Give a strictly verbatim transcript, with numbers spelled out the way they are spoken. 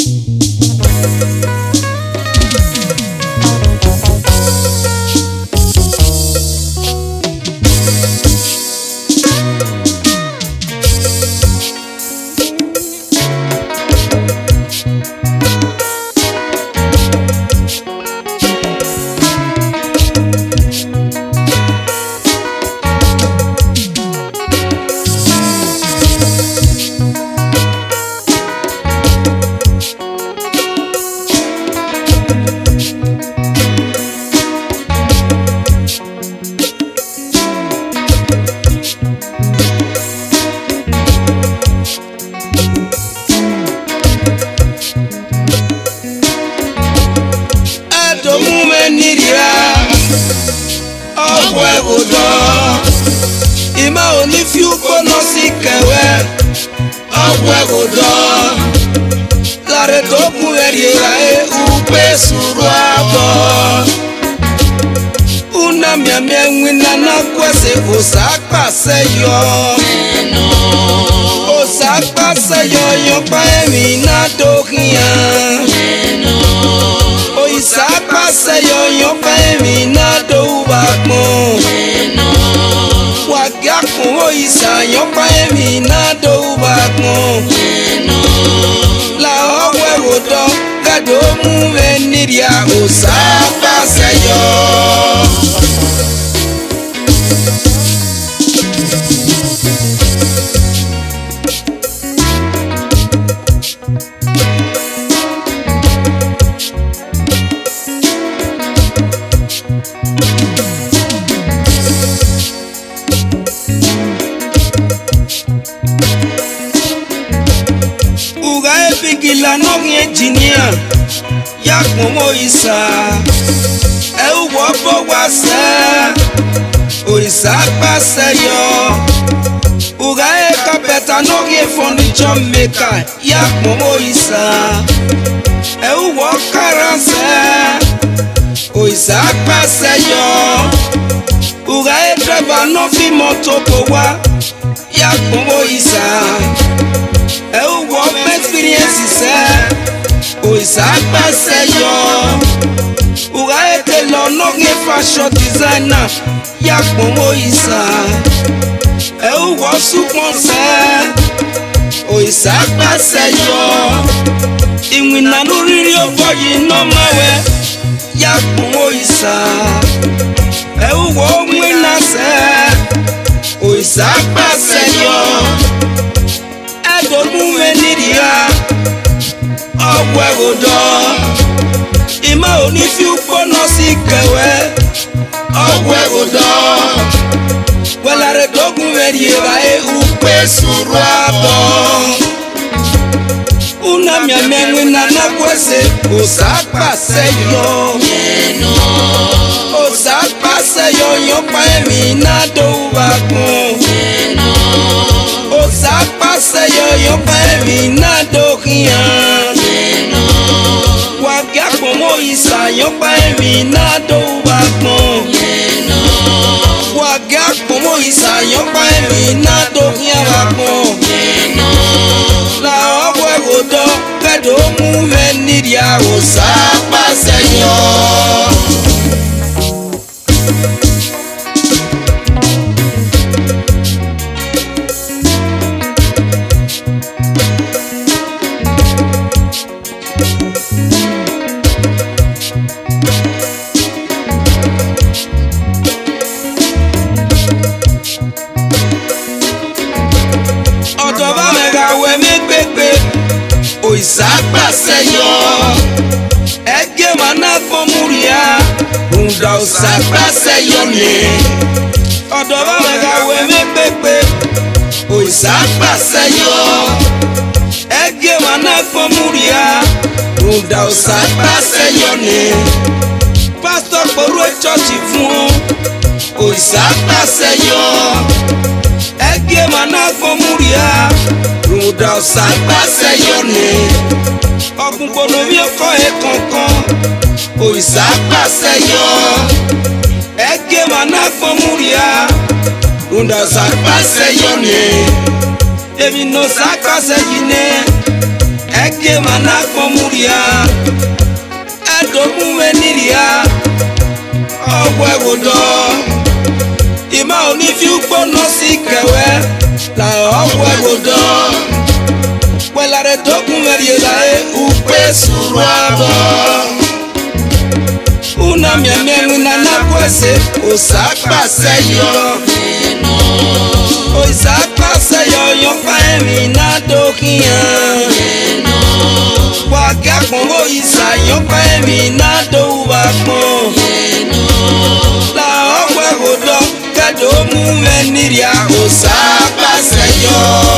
Ima oni fi ukono si kewe Ogwegodo Lare doku eriera e upe suruabo Una mia mia mwina na kwese Osaokpaseyor Osaokpaseyor yopa emi na dokia Osaokpaseyor yopa emi na doubakmo Wagakun oisa yopa emi na doubakmo La Ogwegodo gado mu veniria Osaokpaseyor Bigila no engineer ya como isa e uwo bo wa se Osaokpaseyor uga e carpenter no ge furniture maker ya como isa e uwo karase Osaokpaseyor uga e driver no fi moto ko wa ya como isa e uwo experience se Osaokpaseyor uga ete lo no ge fashion designer ya como isa e uwo supon se Osaokpaseyor iwina no riri oboyi no mawe ya como isa e uwo mwina se Osaokpaseyor Domu veniria Ogwegodo Ima oni fi ukono si kewe Ogwegodo Welare dogu veriera e upe suruabo Una mia mwina na kwese Osaokpaseyor Osaokpaseyor yopa emi na doubakmo Osaokpaseyor yopa emi na dokia Wagakun oisa yopa emi na doubakmo Wagakun oisa yopa emi na dokia bakmo La Ogwegodo gado mu veniria Osaokpaseyor Osaokpaseyor ege mana komuria unda Osaokpaseyor ne odoba mega we me pepe Osaokpaseyor ege mana komuria unda Osaokpaseyor ne pastor poru church fun Osaokpaseyor ege mana komuria unda Osaokpaseyor ne Ogun kono mi oko e kankan Osaokpaseyor ege mana komuria unda Osaokpaseyor ne Emi no Osaokpaseyor ne ege mana komuria adomu weniria ogwe godo ima oni fi ugbo no sikewe la ogwe godo wela re dokun merie la e upe suru abo una mia mia una na kwese Osaokpaseyor Osaokpaseyor yo pa emi na dokiya wa ga pon o isa yo pa emi na do wa pon la ogwe godo kado mu eniria Osaokpaseyor